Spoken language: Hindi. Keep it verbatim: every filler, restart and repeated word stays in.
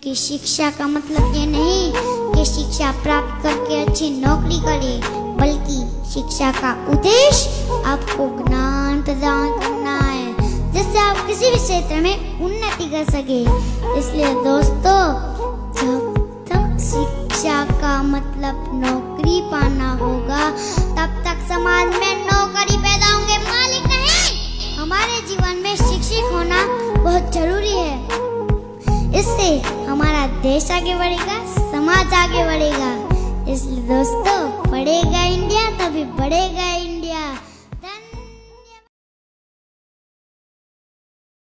कि शिक्षा का मतलब ये नहीं कि शिक्षा प्राप्त करके अच्छी नौकरी करे, बल्कि शिक्षा का उद्देश्य आपको ज्ञान प्रदान करना है जिससे आप किसी भी क्षेत्र में उन्नति कर सके। इसलिए दोस्तों, जब तक शिक्षा का मतलब नौकरी पाना होगा तब तक समाज में नौकरी पैदा होंगे, मालिक नहीं। हमारे जीवन में शिक्षित होना बहुत जरूरी है। इससे हमारा देश आगे बढ़ेगा, समाज आगे बढ़ेगा। इसलिए दोस्तों, पढ़ेगा इंडिया तभी बढ़ेगा इंडिया।